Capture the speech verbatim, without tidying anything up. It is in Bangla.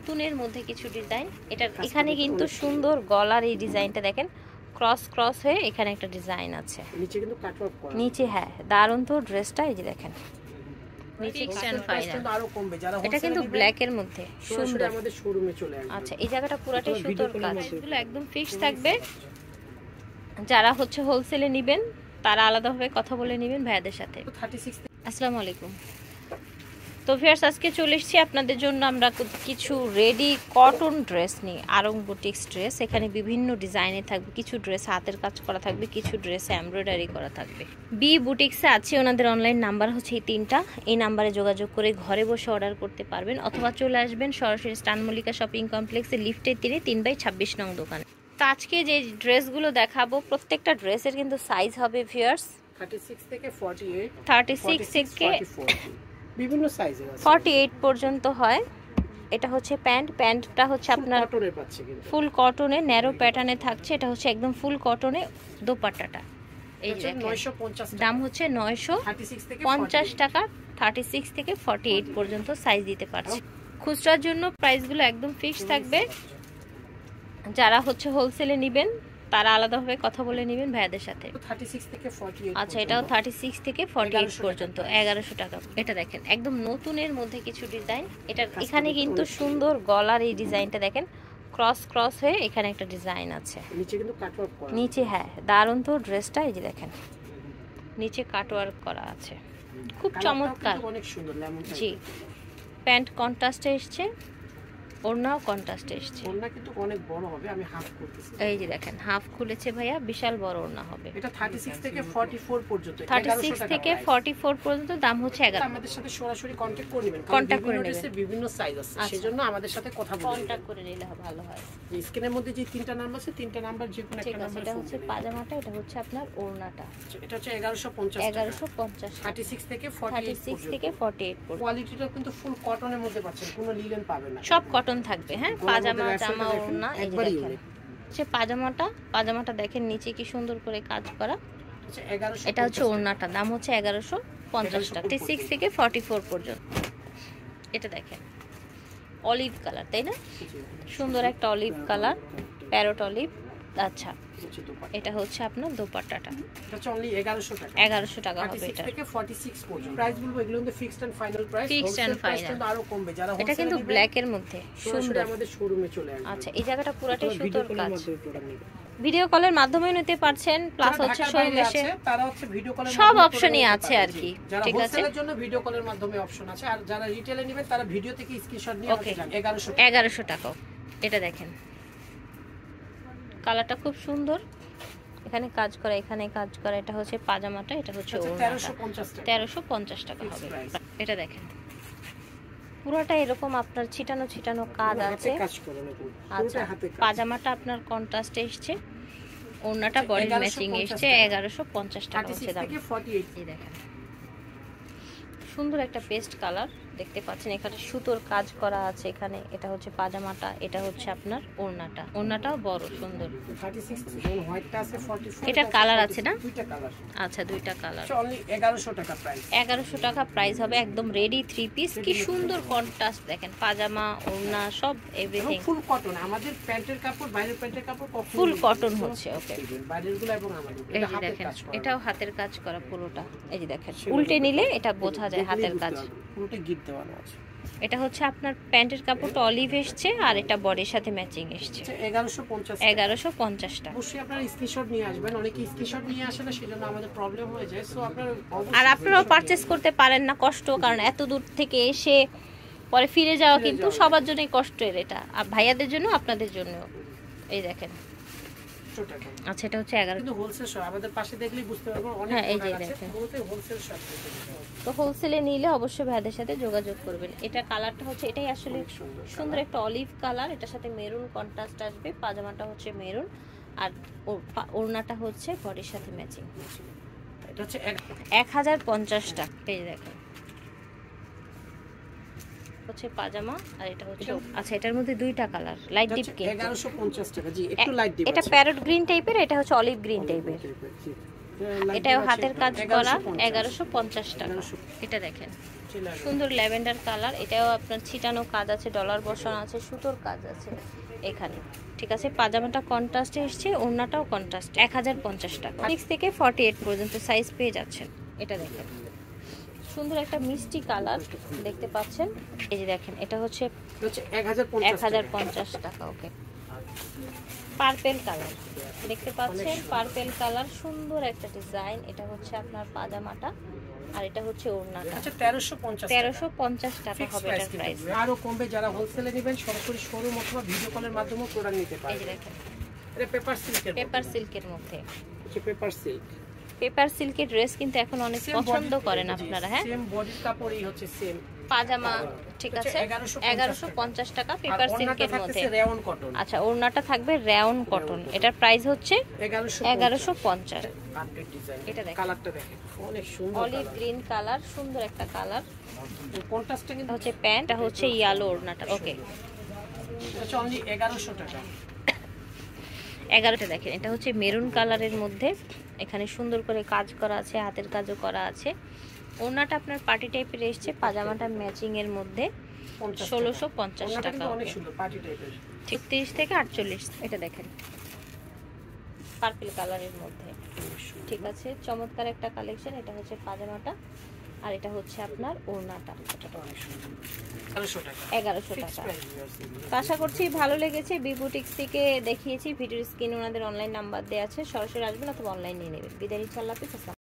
নতুনের মধ্যে কিছু ডিজাইন। এটা এখানে কিন্তু সুন্দর গলার এই ডিজাইনটা দেখেন, ক্রস ক্রস হয়ে এখানে একটা ডিজাইন আছে নিচে কিন্তু কাটওয়ার্ক করা নিচে। হ্যাঁ দারুণ তো ড্রেসটা, এই যে দেখেন নিচে স্ট্যান্ড ফাইনাল। আরো কমবে যারা এটা কিন্তু ব্ল্যাক এর মধ্যে সুন্দর। আমাদের শোরুমে চলে আসবে। আচ্ছা এই জায়গাটা পুরোটাই সুতোর কাজ, এগুলো একদম ফিক্স থাকবে। যারা হচ্ছে হোলসেলে নেবেন তারা আলাদাভাবে কথা বলে নেবেন ভাইয়াদের সাথে। আসসালামু আলাইকুম। তো ভিউয়ার্স আজকে চলে এসেছি আপনাদের জন্য আমরা কিছু রেডি কটন ড্রেস নিয়ে, আরং বুটিক্স ড্রেস। এখানে বিভিন্ন ডিজাইনে থাকবে, কিছু ড্রেস হাতের কাজ করা থাকবে, কিছু ড্রেসে এমব্রয়ডারি করা থাকবে। বি বুটিক্সে আছে, ওনাদের অনলাইন নাম্বার হচ্ছে এই তিনটা। এই নাম্বারে যোগাযোগ করে ঘরে বসে অর্ডার করতে পারবেন, অথবা চলে আসবেন সরাসরি স্টান মল্লিকা শপিং কমপ্লেক্সে লিফটের তিনে তিন বাই ছাব্বিশ নং দোকানে। তো আজকে যে ড্রেসগুলো দেখাবো প্রত্যেকটা ড্রেসের কিন্তু সাইজ হবে ভিউয়ার্স থার্টি সিক্স থেকে ফর্টি এইট, থার্টি সিক্স থেকে বিভিন্ন সাইজের আছে, ফর্টি এইট পর্যন্ত হয়। এটা হচ্ছে প্যান্ট, প্যান্টটা হচ্ছে আপনার কটনের পাচ্ছে কিন্তু ফুল কটনে ন্যারো প্যাটার্নে থাকছে। এটা হচ্ছে একদম ফুল কটনে দোপাট্টাটা। এই যে নয়শো পঞ্চাশ, দাম হচ্ছে নয়শো পঞ্চাশ টাকা। থার্টি সিক্স থেকে ফর্টি এইট পর্যন্ত সাইজ দিতে পারছে। খুচরার জন্য প্রাইসগুলো একদম ফিক্স থাকবে। যারা হচ্ছে হোলসেলে নেবেন তারা আলাদাভাবে কথা বলে নেবেন ভাইয়াদের সাথে। আচ্ছা এটাও থার্টি সিক্স থেকে ফর্টি এইট পর্যন্ত এগারোশো টাকা। এটা দেখেন একদম নতুনের মধ্যে কিছু ডিজাইন। এটা এখানে কিন্তু সুন্দর গলার এই ডিজাইনটা দেখেন, ক্রস ক্রস হয়ে এখানে একটা ডিজাইন আছে নিচে কিন্তু কাটওয়ার্ক করা নিচে। হ্যাঁ দারুণ তো ড্রেসটা, এই যে দেখেন নিচে কাটওয়ার্ক করা আছে, খুব চমৎকার, অনেক সুন্দর লেমন। জি প্যান্ট কন্ট্রাস্টে এসছে, ওড়নাও কন্ট্রাস্টে এসছে। ওড়না কিন্তু অনেক বড় হবে, আমি হাফ করতেছি। এই যে দেখেন হাফ খুলেছে ভাইয়া, বিশাল বড় ওড়না হবে। এটা থার্টি সিক্স থেকে ফর্টি ফোর পর্যন্ত, থার্টি সিক্স থেকে ফর্টি ফোর পর্যন্ত দাম হচ্ছে এগারো। আমাদের সাথে সরাসরি কন্টাক্ট করে নেবেন, কন্টাক্ট করে নেবেন, বিভিন্ন সাইজ আছে সেজন্য আমাদের সাথে কথা বলবেন, কন্টাক্ট করে নিলে ভালো হয়। স্ক্রিনের মধ্যে যে তিনটা নাম্বার আছে, তিনটা নাম্বার যে কোনো একটা নাম্বারে। এটা হচ্ছে পাজামাটা, এটা হচ্ছে আপনার ওড়নাটা। এটা হচ্ছে এগারোশো পঞ্চাশ, এগারোশো পঞ্চাশ, থার্টি সিক্স থেকে ফর্টি থার্টি সিক্স থেকে ফর্টি এইট পর্যন্ত। কোয়ালিটিটা কিন্তু ফুল কটনের মধ্যে পাচ্ছেন, কোনো লিলেন পাবেন না, সব কটন থাকবে। হ্যাঁ পাজামা জামা ওড়না এই যে দেখেন, হচ্ছে পাজামাটা, পাজামাটা দেখেন নিচে কি সুন্দর করে কাজ করা। এটা হচ্ছে ওড়নাটা, দাম হচ্ছে এগারোশো পঞ্চাশ টাকা, সিক্স থেকে ফর্টি ফোর পর্যন্ত। এটা দেখেন অলিভ কালার, তাই না? সুন্দর একটা অলিভ কালার, প্যারট অলিভ। আচ্ছা এটা হচ্ছে আপনার দোপাট্টাটা, এটা হচ্ছে অনলি এগারোশো টাকা, এগারোশো টাকা হবে। এটা থেকে ফর্টি সিক্স পর্যন্ত প্রাইস বলবো, এগুলো কিন্তু fixed and final price, fixed and final আরো কমবে যারা। এটা কিন্তু ব্ল্যাক এর মধ্যে সুন্দর, আমাদের শোরুমে চলে আসবে। আচ্ছা এই জায়গাটা পুরোটাই সুতোর কাজ, ভিডিও কলের মাধ্যমে নিতে পারছেন, প্লাস হচ্ছে শোরুমে এসে তারা হচ্ছে ভিডিও কলের সব অপশনই আছে আর কি। ঠিক আছে, হোলসেলের জন্য ভিডিও কলের মাধ্যমে অপশন আছে, আর যারা রিটেলে নেবেন তারা ভিডিও থেকে স্ক্রিনশট নিয়ে আমাকে জানান। এগারোশো এগারোশো টাকা। এটা দেখেন কালারটা খুব সুন্দর, এখানে কাজ করা, এখানে কাজ করা। এটা হচ্ছে পাজামাটা, এটা হচ্ছে তেরোশো পঞ্চাশ টাকা হবে। এটা দেখেন পুরোটা এরকম আপনার ছিটানো ছিটানো কাজ আছে। আচ্ছা পাজামাটা আপনার কন্ট্রাস্টে এসছে, ওড়নাটা বডি ম্যাচিং এসছে, এগারোশো পঞ্চাশ টাকা হচ্ছে দাম। দেখেন সুন্দর একটা পেস্ট কালার দেখতে পাচ্ছেন, এখানে সুতোর কাজ করা আছে এখানে। এটা হচ্ছে পাজামাটা, এটা হচ্ছে আপনার ওড়নাটা, ওড়নাটাও বড় সুন্দর। এটা কালার আছে না? আচ্ছা দুইটা কালার, এগারোশো টাকা প্রাইস, এগারোশো টাকা প্রাইস হবে। একদম রেডি থ্রি পিস, কি সুন্দর কন্ট্রাস্ট দেখেন, পাজামা ওড়না সব এভরিথিং ফুল কটন। আমাদের প্যান্টের কাপড়, বাইরের প্যান্টের কাপড় ফুল কটন হচ্ছে। ওকে বাইরেরগুলো এবং আমাদের এই যে দেখেন এটাও হাতের কাজ করা পুরোটা। এই যে দেখেন উল্টে নিলে এটা বোঝা যায় হাতের কাজ, পুরোটা গিট দেওয়ানো আছে। এটা হচ্ছে আপনার প্যান্টের কাপড়টা অলিভ এসছে, আর এটা বডির সাথে ম্যাচিং এসছে। এগারোশো পঞ্চাশ, এগারোশো পঞ্চাশ টাকা। অবশ্যই আপনারা স্ক্রিনশট নিয়ে আসবেন, অনেকে স্ক্রিনশট নিয়ে আসে না, সেজন্য আমাদের প্রবলেম হয়ে যায়। সো আপনারা আর আপনারাও পারচেজ করতে পারেন না, কষ্ট, কারণ এত দূর থেকে এসে পরে ফিরে যাওয়া কিন্তু সবার জন্যই কষ্টের। এটা আর ভাইয়াদের জন্য আপনাদের জন্য। এই দেখেন আচ্ছা এটা হচ্ছে এগারো, কিন্তু হোলসেল শপ আমাদের পাশে দেখলেই বুঝতে পারবো অনেক। হ্যাঁ এই যে দেখেন পুরোটাই হোলসেল শপ, তো হোলসেলে নিলে অবশ্যই ভাইদের সাথে যোগাযোগ করবেন। এটা কালারটা হচ্ছে, এটাই আসলে সুন্দর একটা অলিভ কালার, এটার সাথে মেরুন কন্ট্রাস্ট আসবে। পাজামাটা হচ্ছে মেরুন, আর ওড়নাটা হচ্ছে বডির সাথে ম্যাচিং। এটা হচ্ছে এক হাজার পঞ্চাশ টাকা। এই দেখেন হচ্ছে পাজামা, আর এটা হচ্ছে আচ্ছা এটার মধ্যে দুইটা কালার, লাইট ডিপ গ্রিন, এগারোশো পঞ্চাশ টাকা। জি একটু লাইট ডিপ, এটা প্যারট গ্রিন টাইপের, এটা হচ্ছে অলিভ গ্রিন টাইপের। এটাও হাতের কাজ করা, এগারোশো পঞ্চাশ টাকা। এটা দেখেন সুন্দর ল্যাভেন্ডার কালার, এটাও আপনার ছিটানো কাজ আছে, ডলার বসানো আছে, সুতোর কাজ আছে এখানে। ঠিক আছে, পাজামাটা কন্ট্রাস্টে এসছে, ওড়নাটাও কন্ট্রাস্ট। এক হাজার পঞ্চাশ টাকা, সিক্স থেকে ফর্টি এইট পর্যন্ত সাইজ পেয়ে যাচ্ছেন। এটা দেখেন সুন্দর একটা মিষ্টি কালার দেখতে পাচ্ছেন, এই যে দেখেন এটা হচ্ছে এক হাজার পঞ্চাশ টাকা। ওকে, পার্পেল কালার দেখতে পাচ্ছেন, পার্পেল কালার সুন্দর একটা ডিজাইন। এটা হচ্ছে আপনার পাজামাটা আর এটা হচ্ছে ওড়নাটা। আচ্ছা তেরোশো পঞ্চাশ তেরোশো পঞ্চাশ টাকা হবে এটার প্রাইস। আরো কমবে, যারা হোলসেলে নেবেন সরাসরি শোরুম অথবা ভিডিও কলের মাধ্যমে প্রোডাক্ট নিতে পারবেন। এই যে দেখেন এটা পেপার সিল্কের, পেপার সিল্কের মধ্যে। এটা পেপার সিল্ক, পেপার সিল্কের ড্রেস কিন্তু এখন অনেক পছন্দ করেন আপনারা। হ্যাঁ, সেম বডির কাপড়ই হচ্ছে সেম পাজামা। ঠিক আছে, এগারোশো পঞ্চাশ টাকা পেপার সিল্কের মধ্যে। Rayon cotton. আচ্ছা, ওড়নাটা থাকবে রেয়ন কটন, এটার প্রাইস হচ্ছে এগারোশো পঞ্চাশ। এটা দেখেন কালারটা দেখেন অনেক সুন্দর, অলিভ গ্রিন কালার, সুন্দর একটা কালার। কন্ট্রাস্টটা কিন্তু হচ্ছে প্যান্টটা হচ্ছে ইয়েলো, ওড়নাটা ওকে। এটা হচ্ছে অনলি এগারোশো টাকা। এগারোটা দেখেন, এটা হচ্ছে মেরুন কালারের মধ্যে, এখানে সুন্দর করে কাজ করা আছে, হাতের কাজও করা আছে। ওড়নাটা আপনার পার্টি টাইপের এসছে, পাজামাটা ম্যাচিং এর মধ্যে ষোলোশো পঞ্চাশ টাকা। ঠিক তিরিশ থেকে আটচল্লিশ। এটা দেখেন পার্পল কালারের মধ্যে। ঠিক আছে, চমৎকার একটা কালেকশন। এটা হচ্ছে পাজামাটা আর এটা হচ্ছে আপনার ওড়নাটা, এগারোশো টাকা। তো আশা করছি ভালো লেগেছে। বি বুটিক্স থেকে দেখিয়েছি, ভিডিওর স্ক্রিনে ওনাদের অনলাইন নাম্বার দেওয়া আছে, সরাসরি আসবেন অথবা অনলাইন নিয়ে নেবেন। বিদায়, ইনশাআল্লাহ।